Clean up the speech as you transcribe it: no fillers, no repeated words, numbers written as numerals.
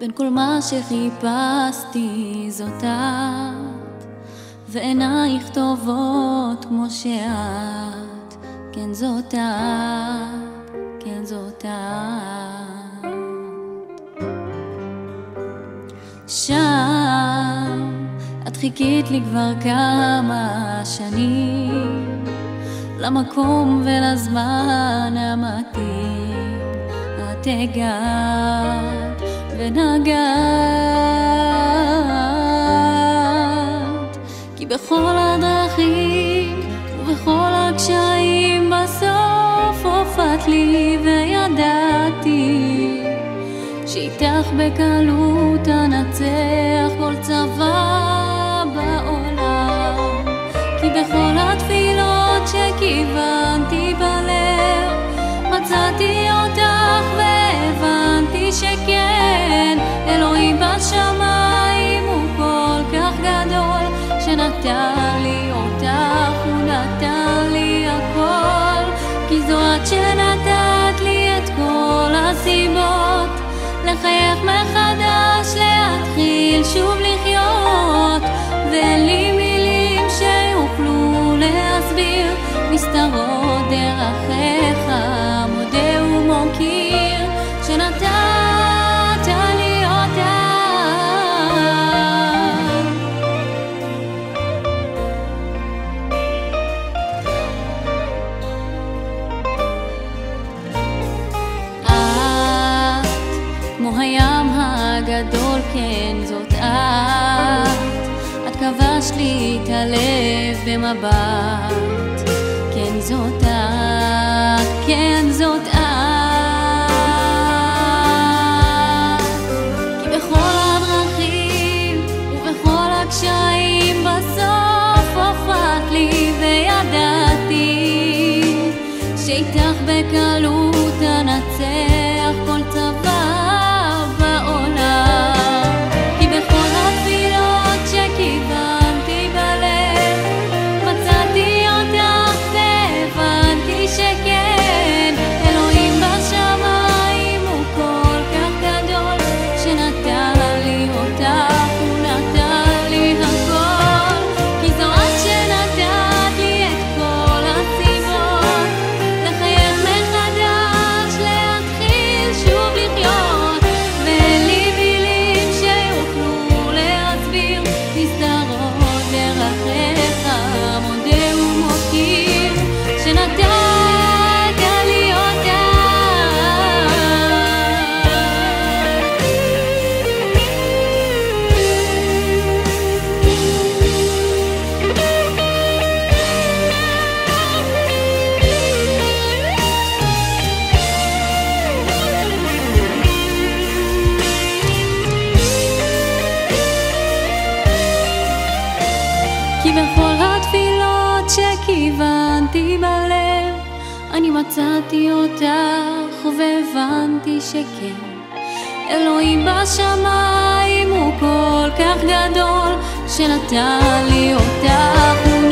בין כל מה שחיפשתי זאת את, ועינייך טובות כמו שאת, כן זאת את, כן זאת את. שם את חיכית לי כבר כמה שנים, למקום ולזמן המתאים את הגעת ונגעת, כי בכל הדרכים ובכל הקשיים בסוף הופעת לי, וידעתי שאיתך בקלות אנצח כל צבא בעולם. כי בכל התפילות שכיוונתי בלב מצאתי אותך והבנתי שכן, אלוהים בשמיים הוא כל כך גדול, שנתן לי אותך, הוא נתן לי הכל. כי זו את שנתת לי את כל הסיבות לחייך מחדש, להתחיל שוב לחיות, ואין לי מילים שיוכלו להסביר נסתרות דרכיך, מודה ומוקיר שנתת לי אותך. את כמו הים הגדול, כן זאת את כבשת לי את הלב במבט, כן זאת את, כן זאת את. כי בכל הדרכים ובכל הקשיים בסוף הופעת לי, וידעתי שאיתך בקלות אנצח כל צבא בעולם. כי בכל התפילות שכיוונתי בלב מצאתי אותך והבנתי שכן, אלוהים בשמיים הוא כל כך גדול, שנתן לי אותך, הוא נתן לי הכל. כי זו את שנתת לי את כל הסיבות לחייך מחדש, להתחיל שוב לחיות, ואין לי מילים שיוכלו להסביר נסתרות דרכיך, מודה ומוקיר שנתת לי אותך. כי בכל התפילות שכיוונתי בלב אני מצאתי אותך והבנתי שכן, אלוהים בשמיים הוא כל כך גדול, שנתן לי אותך.